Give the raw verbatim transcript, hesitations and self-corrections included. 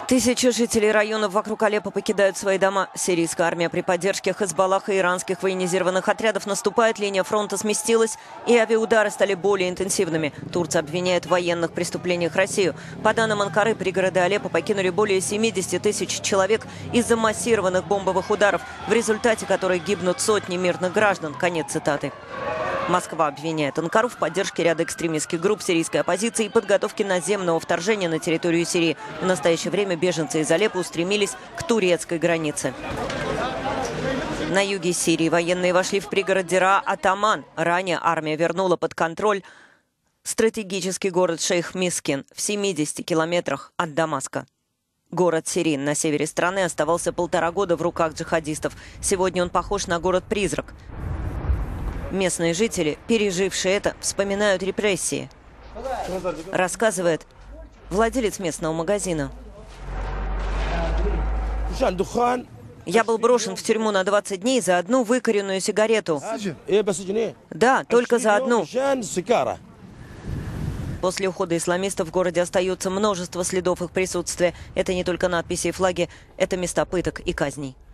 Тысячи жителей районов вокруг Алеппо покидают свои дома. Сирийская армия при поддержке Хезболлаха и иранских военизированных отрядов наступает, линия фронта сместилась, и авиаудары стали более интенсивными. Турция обвиняет в военных преступлениях Россию. По данным Анкары, пригороды Алеппо покинули более семидесяти тысяч человек из-за массированных бомбовых ударов, в результате которых гибнут сотни мирных граждан. Конец цитаты. Москва обвиняет Анкару в поддержке ряда экстремистских групп сирийской оппозиции и подготовке наземного вторжения на территорию Сирии. В настоящее время беженцы из Алеппо устремились к турецкой границе. На юге Сирии военные вошли в пригород Дера-Атаман. Ранее армия вернула под контроль стратегический город Шейх-Мискин в семидесяти километрах от Дамаска. Город Сирин на севере страны оставался полтора года в руках джихадистов. Сегодня он похож на город-призрак. Местные жители, пережившие это, вспоминают репрессии, рассказывает владелец местного магазина. Я был брошен в тюрьму на двадцать дней за одну выкуренную сигарету. Да, только за одну. После ухода исламистов в городе остается множество следов их присутствия. Это не только надписи и флаги, это места пыток и казней.